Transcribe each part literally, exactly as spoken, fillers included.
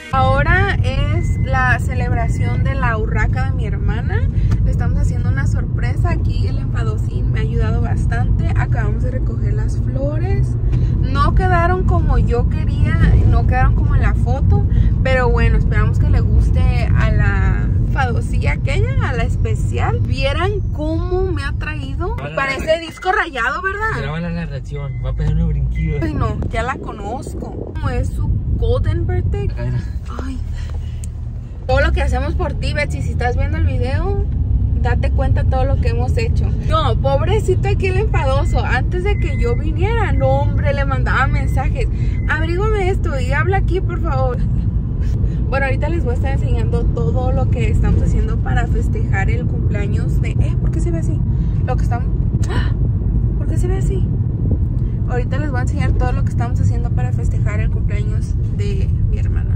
Ahora es la celebración de la urraca de mi hermana. Le estamos haciendo una sorpresa. Aquí el enfadocín me ha ayudado bastante. Acabamos de recoger las flores. No quedaron como yo quería, no quedaron como en la foto, pero bueno, esperamos que le guste a la enfadocilla aquella, a la especial. Vieran cómo me ha traído. Parece disco rayado, ¿verdad? Graba la reacción, va a pegar unos brinquillos. Ay no, ya la conozco. Como es su golden birthday. Ay. Todo lo que hacemos por ti, Betsy, si estás viendo el video, date cuenta todo lo que hemos hecho. No, pobrecito aquí el enfadoso. Antes de que yo viniera, no hombre, le mandaba mensajes. Abrígame esto y habla aquí, por favor. Bueno, ahorita les voy a estar enseñando todo lo que estamos haciendo para festejar el cumpleaños de... Eh, ¿por qué se ve así? Lo que estamos... ¿Por qué se ve así? Ahorita les voy a enseñar todo lo que estamos haciendo para festejar el cumpleaños de mi hermana.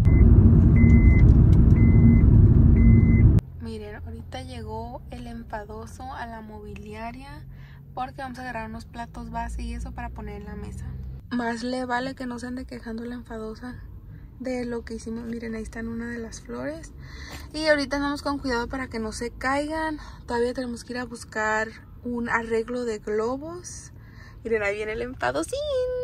Miren, ahorita llegó el enfadoso a la mobiliaria porque vamos a agarrar unos platos base y eso para poner en la mesa. Más le vale que no se ande quejando la enfadosa de lo que hicimos. Miren, ahí están una de las flores. Y ahorita andamos con cuidado para que no se caigan. Todavía tenemos que ir a buscar un arreglo de globos. Miren, ahí viene el enfadocín.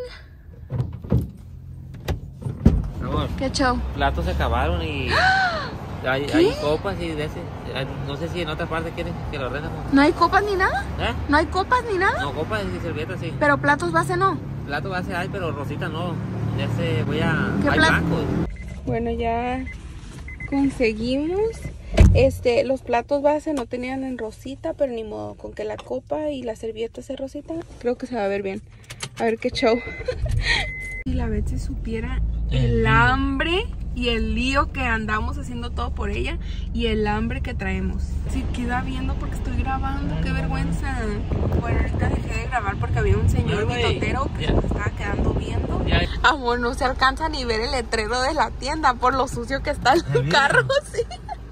Amor, ¿Qué show? platos se acabaron y hay, hay copas y de ese. No sé si en otra parte quieren que lo ordenen. ¿No hay copas ni nada? ¿Eh? ¿No hay copas ni nada? No, copas y servilletas sí. Pero platos base no. Plato base hay, pero rosita no. Ya se voy a... ¿Qué hay plato? blancos. Bueno, ya conseguimos. Este, los platos base no tenían en rosita, pero ni modo, con que la copa y la servilleta sea rosita, creo que se va a ver bien. A ver qué show. Si la Betsy supiera el, el hambre y el lío que andamos haciendo todo por ella y el hambre que traemos. Si queda viendo porque estoy grabando, qué vergüenza. Bueno, ahorita dejé de grabar porque había un señor mitotero que se me estaba quedando viendo. Amor, no se alcanza ni ver el letrero de la tienda por lo sucio que está el carro, sí.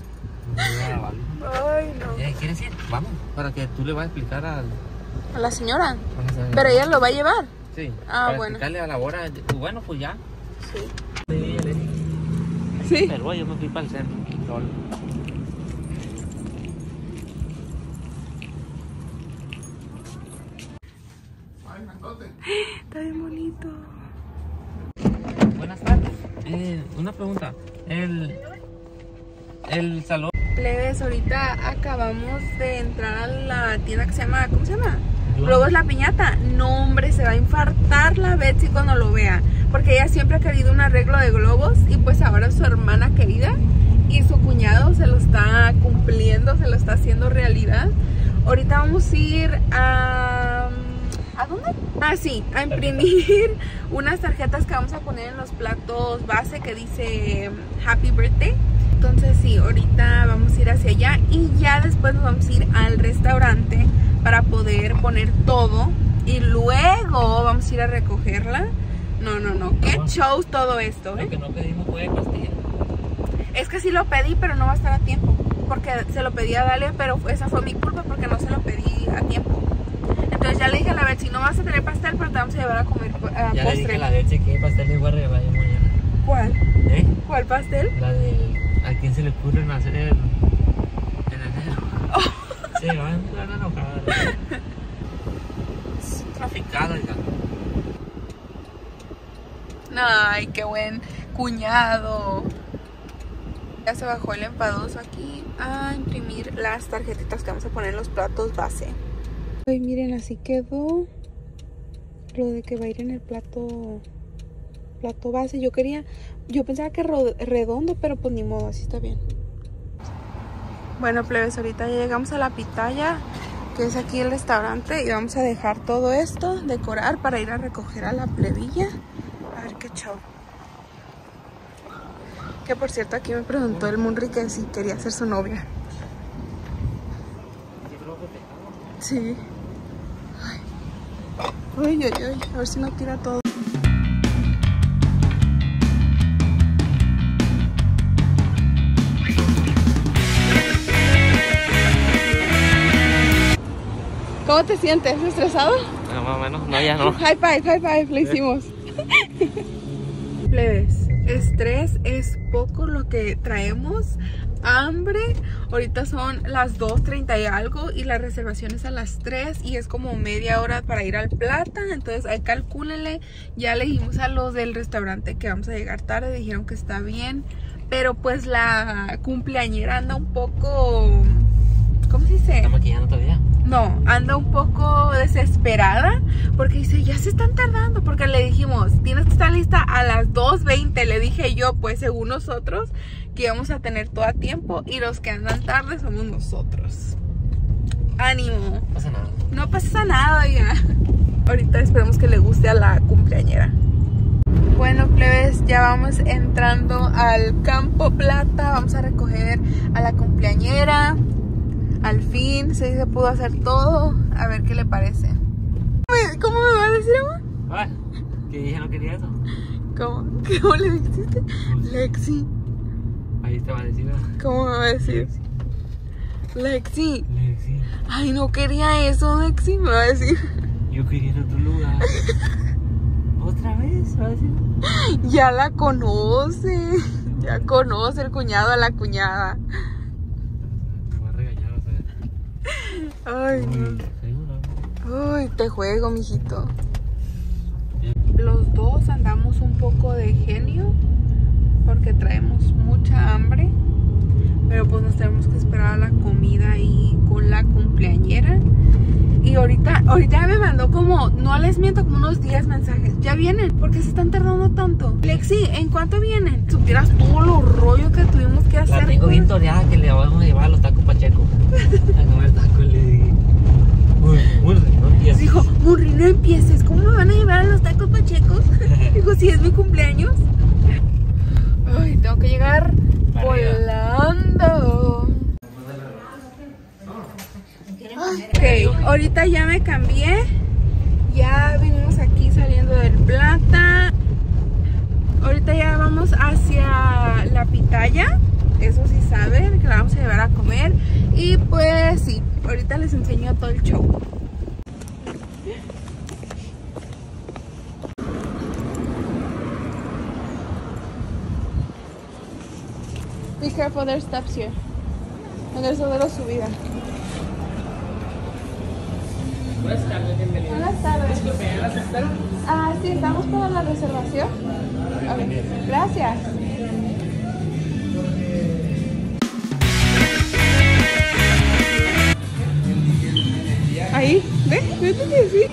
Ay, no. ¿Quieres ir? Vamos, para que tú le vas a explicar al... a la señora. Pero ella lo va a llevar. Sí. Ah, para bueno. explicarle a la hora. Bueno, pues ya. Sí. Sí. Sí. Pero yo me fui para el centro. Solo. Está bien bonito. Buenas tardes. Eh, una pregunta. El, el salón. Plebes, ahorita acabamos de entrar a la tienda que se llama, ¿cómo se llama? Globos La Piñata. No, hombre, se va a infartar la Betsy cuando lo vea, porque ella siempre ha querido un arreglo de globos y pues ahora su hermana querida y su cuñado se lo está cumpliendo, se lo está haciendo realidad. Ahorita vamos a ir a... ¿a dónde? Ah, sí, a imprimir unas tarjetas que vamos a poner en los platos base que dice Happy Birthday. Entonces sí, ahorita vamos a ir hacia allá y ya después nos vamos a ir al restaurante para poder poner todo y luego vamos a ir a recogerla. No, no, no, qué show todo esto, ¿eh? Lo que no pedimos fue pastilla. Es que sí lo pedí, pero no va a estar a tiempo, porque se lo pedí a Dalia, pero esa fue mi culpa porque no se lo pedí a tiempo. Entonces ya le dije a la Betsy, no vas a tener pastel, pero te vamos a llevar a comer uh, ya postre. Le dije a la Betsy que pastel le voy a regalar yo mañana. ¿Cuál? ¿Eh? ¿Cuál pastel? La de... ¿a quién se le ocurre nacer en, en enero? Oh. Sí, van a enojar. Es traficado, hija. Ay, qué buen cuñado. Ya se bajó el enfadoso aquí a imprimir las tarjetitas que vamos a poner en los platos base. Ay, miren, así quedó lo de que va a ir en el plato plato base. Yo quería, yo pensaba que redondo, pero pues ni modo, así está bien. Bueno, plebes, ahorita ya llegamos a la pitaya, que es aquí el restaurante, y vamos a dejar todo esto, decorar para ir a recoger a la plebilla. A ver qué show. Que por cierto, aquí me preguntó el Munri que si quería ser su novia. Sí. Ay, ay, ay, ay. A ver si no tira todo. ¿Cómo te sientes? ¿Estresado? No, más o menos. No, ya no. High five, high five. Lo hicimos. Plebes, estrés es por lo que traemos hambre. Ahorita son las dos treinta y algo y la reservación es a las tres y es como media hora para ir al Plata. Entonces ahí calcúlenle. Ya le dijimos a los del restaurante que vamos a llegar tarde, dijeron que está bien, pero pues la cumpleañera anda un poco, ¿cómo se dice? ¿Está maquillando todavía? No, anda un poco desesperada porque dice, ya se están tardando, porque le dijimos, tienes que estar lista a las dos veinte. Le dije yo, pues según nosotros, que íbamos a tener todo a tiempo y los que andan tarde somos nosotros. Ánimo. No pasa nada. No pasa nada ya. Ahorita esperemos que le guste a la cumpleañera. Bueno, plebes, ya vamos entrando al Campo Plata. Vamos a recoger a la cumpleañera. Al fin, sí se pudo hacer todo. A ver qué le parece. ¿Cómo me va a decir, amor? Ah, que dije no quería eso. ¿Cómo? ¿Cómo le dijiste? Lexi. Ahí te va a decir, ¿verdad? ¿Cómo me va a decir? Lexi. Lexi. Ay, no quería eso, Lexi. Me va a decir. Yo quería en otro lugar. ¿Otra vez? ¿Va a decir? Ya la conoce. Ya conoce el cuñado a la cuñada. Ay, no. Uy, te juego, mijito. Los dos andamos un poco de genio porque traemos mucha hambre, pero pues nos tenemos que esperar a la comida ahí con la cumpleañera. Y ahorita, ahorita me mandó como, no les miento, como unos diez mensajes. Ya vienen, ¿por qué se están tardando tanto? Lexi, ¿en cuánto vienen? Supieras todo lo rollo que tuvimos que hacer. La tengo bien toreada que le vamos a llevar a los tacos Pacheco. A comer tacos, le dije. Uy, Murri, no empieces. Dijo, Murri, no empieces. ¿Cómo me van a llevar a los tacos Pachecos? Dijo, si es mi cumpleaños. Ay, tengo que llegar volando. Ok, ahorita ya me cambié. Ya venimos aquí saliendo del Plata. Ahorita ya vamos hacia la pitaya. Eso sí saben, que la vamos a llevar a comer. Y pues sí, ahorita les enseño todo el show. Be careful, there's steps here. And there's a little subida. Buenas tardes, bienvenidos. Buenas tardes. Disculpe, ¿las espero? Ah, sí, estamos para la reservación. Okay. Gracias. Ahí, ve, vete, sí.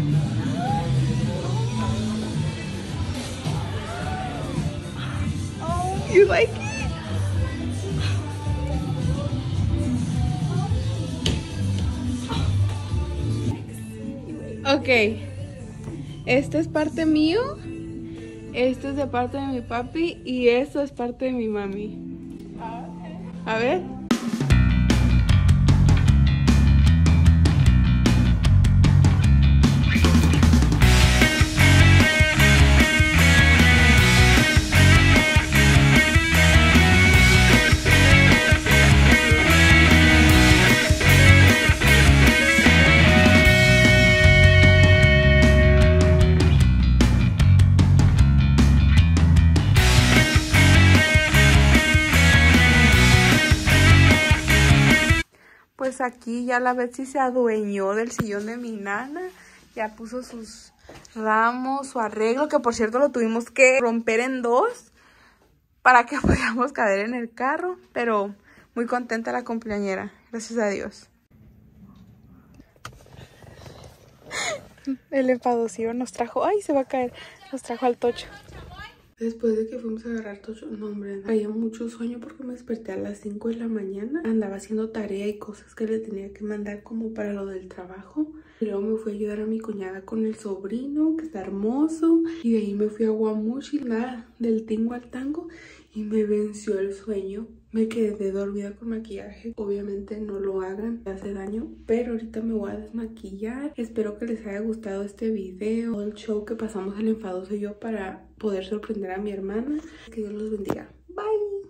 Oh, you like it? Ok, este es parte mío, este es de parte de mi papi y esto es parte de mi mami. A ver. Pues aquí ya la Betsy se adueñó del sillón de mi nana. Ya puso sus ramos, su arreglo, que por cierto lo tuvimos que romper en dos para que podamos caber en el carro. Pero muy contenta la cumpleañera, gracias a Dios. El enfadosillo nos trajo, ay, se va a caer, nos trajo al Tocho. Después de que fuimos a agarrar Tocho, no hombre, había mucho sueño porque me desperté a las cinco de la mañana. Andaba haciendo tarea y cosas que le tenía que mandar como para lo del trabajo. Y luego me fui a ayudar a mi cuñada con el sobrino, que está hermoso. Y de ahí me fui a Guamuchi, nada, del tingo al tango. Y me venció el sueño. Me quedé dormida con maquillaje. Obviamente no lo hagan, me hace daño. Pero ahorita me voy a desmaquillar. Espero que les haya gustado este video. El show que pasamos el enfadoso y yo para poder sorprender a mi hermana. Que Dios los bendiga. Bye.